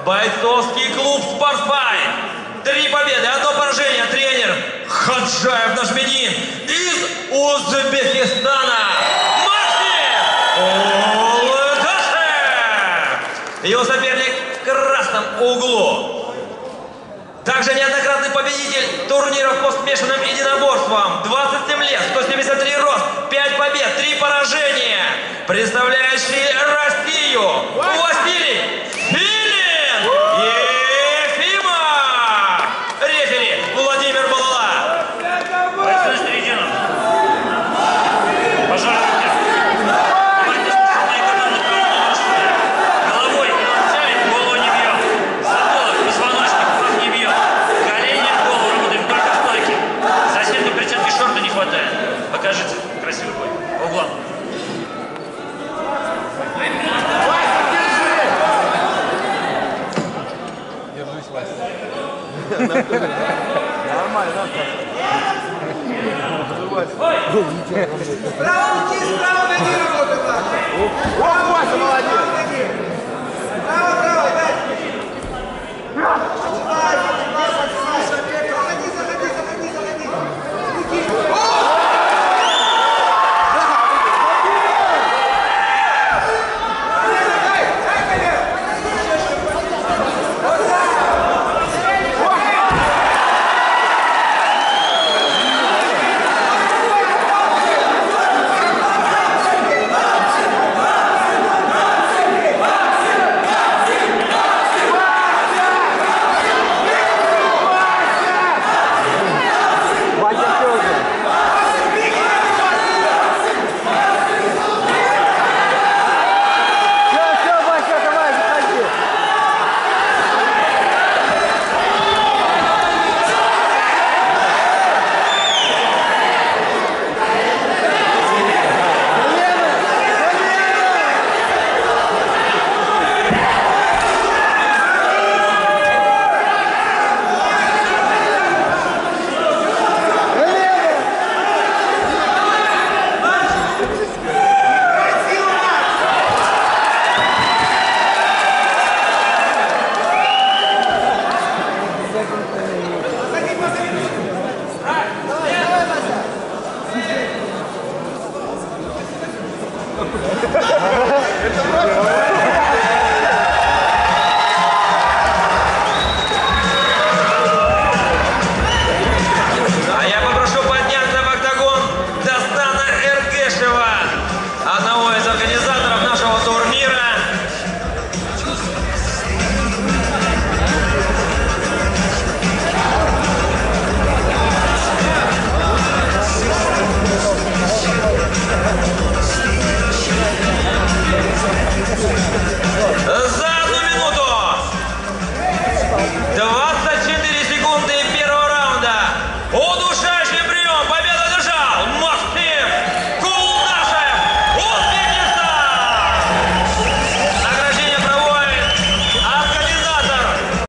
Бойцовский клуб «Спортфайт». 3 победы, 1 поражение. Тренер Хаджаев Нажмедин из Узбекистана. Максим Улдашев. Его соперник в красном углу. Также неоднократный победитель турниров по смешанным единоборствам. 27 лет, 173 рост, 5 побед, 3 поражения. Представляющий Россию Василий Филин Ефимов. Рефери Владимир Балала. Бойцы середину. Пожалуйста. Давайте слушаем мои команды правильно. Головой не нацелим, голову не бьем. Затылок, позвоночник, кровь не бьет. Колени в голову работаем только в стойке. Соседней перчатки шорта не хватает. Покажите красивый бой. По углам. Держись, Вася. Нормально, Справа уйти, справа ноги работает. О, Вася, молодец! Право, право, дай. Заходи, заходи, заходи, заходи.